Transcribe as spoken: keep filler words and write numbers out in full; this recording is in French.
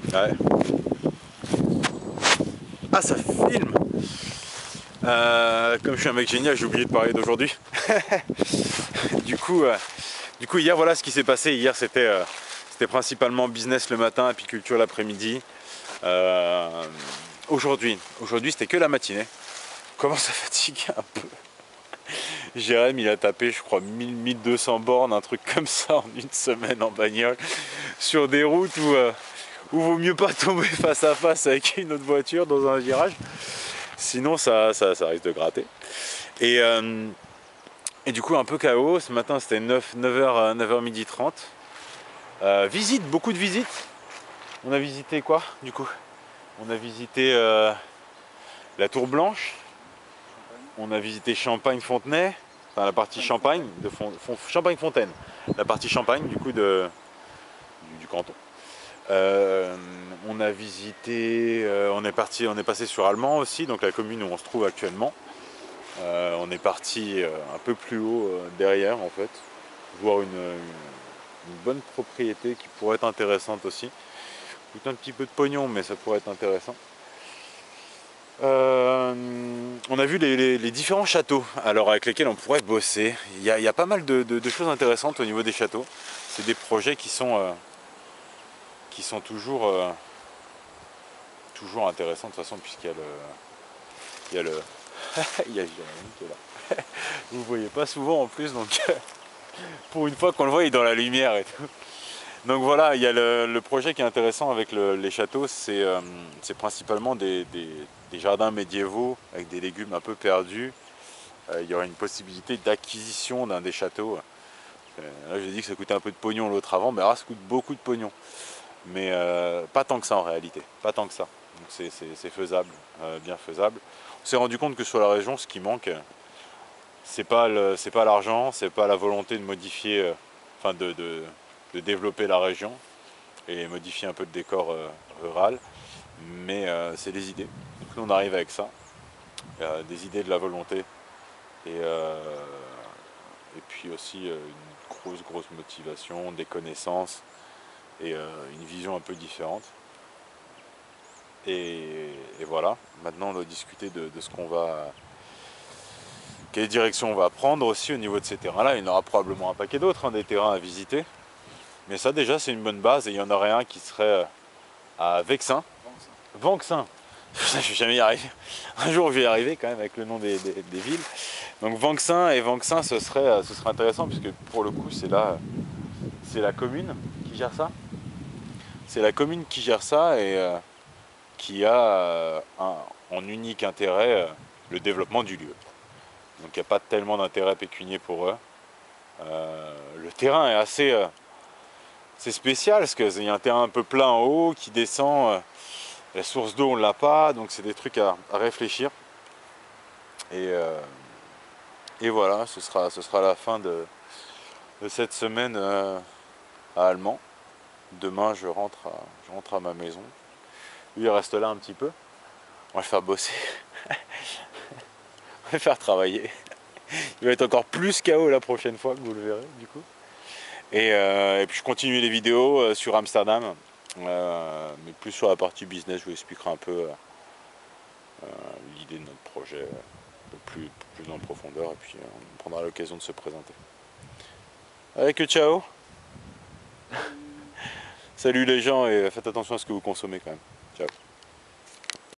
Ouais. Ah, ça filme. euh, Comme je suis un mec génial, j'ai oublié de parler d'aujourd'hui. du coup, euh, du coup, hier, voilà ce qui s'est passé. Hier, c'était euh, c'était principalement business le matin, apiculture l'après-midi. Euh, aujourd'hui, aujourd'hui, c'était que la matinée. Comment ça fatigue un peu. Jérém, il a tapé, je crois, mille, mille deux cents bornes, un truc comme ça, en une semaine en bagnole, sur des routes où, euh, où vaut mieux pas tomber face à face avec une autre voiture dans un virage. Sinon, ça, ça, ça risque de gratter. Et, euh, et du coup, un peu K O. Ce matin, c'était neuf heures, neuf heures midi trente. Euh, visite, beaucoup de visites. On a visité quoi, du coup? On a visité euh, la Tour Blanche. On a visité Champagne-Fontenay. Enfin, la partie Champagne, de Fon Fon Champagne-Fontaine. La partie Champagne, du coup, de, du, du canton. Euh, on a visité, euh, on est parti, on est passé sur Allemand aussi, donc la commune où on se trouve actuellement. Euh, on est parti euh, un peu plus haut euh, derrière en fait, voir une, une, une bonne propriété qui pourrait être intéressante aussi. Coûte un petit peu de pognon, mais ça pourrait être intéressant. Euh, on a vu les, les, les différents châteaux alors avec lesquels on pourrait bosser. Il y a, il y a pas mal de, de, de choses intéressantes au niveau des châteaux. C'est des projets qui sont euh, qui sont toujours euh, toujours intéressants de toute façon, puisqu'il y a le il y a le il y a Jérémy qui est là. Vous ne voyez pas souvent en plus, donc pour une fois qu'on le voit, il est dans la lumière et tout. Donc voilà, il y a le, le projet qui est intéressant avec le, les châteaux, c'est euh, principalement des, des, des jardins médiévaux avec des légumes un peu perdus. Euh, il y aurait une possibilité d'acquisition d'un des châteaux. Euh, là, j'ai dit que ça coûtait un peu de pognon l'autre avant, mais là, ça coûte beaucoup de pognon. Mais euh, pas tant que ça en réalité, pas tant que ça. Donc c'est faisable, euh, bien faisable. On s'est rendu compte que sur la région, ce qui manque, c'est pas le, c'est pas l'argent, c'est pas la volonté de modifier, euh, enfin de, de, de développer la région et modifier un peu le décor euh, rural, mais euh, c'est des idées. Donc nous on arrive avec ça, euh, des idées, de la volonté et, euh, et puis aussi euh, une grosse grosse motivation, des connaissances et euh, une vision un peu différente. Et, et voilà, maintenant on doit discuter de, de ce qu'on va, quelle direction on va prendre aussi au niveau de ces terrains-là. Il y en aura probablement un paquet d'autres, hein, des terrains à visiter. Mais ça déjà c'est une bonne base, et il y en aurait un qui serait à Vexin. Vanxin. Je vais jamais y arriver. Un jour je vais y arriver quand même avec le nom des, des, des villes. Donc Vanxin et Vanxin, ce serait, ce serait intéressant puisque pour le coup c'est la, c'est la commune qui gère ça. C'est la commune qui gère ça et euh, qui a euh, un, en unique intérêt euh, le développement du lieu. Donc il n'y a pas tellement d'intérêt pécunier pour eux. Euh, le terrain est assez euh, c'est spécial parce qu'il y a un terrain un peu plat en haut qui descend. Euh, la source d'eau on l'a pas, donc c'est des trucs à, à réfléchir. Et, euh, et voilà, ce sera, ce sera la fin de, de cette semaine euh, à Allemand. Demain je rentre, à, je rentre à ma maison. Lui il reste là un petit peu. On va le faire bosser. On va le faire travailler. Il va être encore plus K O la prochaine fois que vous le verrez du coup. Et, euh, et puis je continue les vidéos euh, sur Amsterdam, euh, mais plus sur la partie business, je vous expliquerai un peu euh, euh, l'idée de notre projet euh, un peu plus, plus en profondeur, et puis euh, on prendra l'occasion de se présenter. Allez que ciao. Salut les gens, et faites attention à ce que vous consommez quand même. Ciao.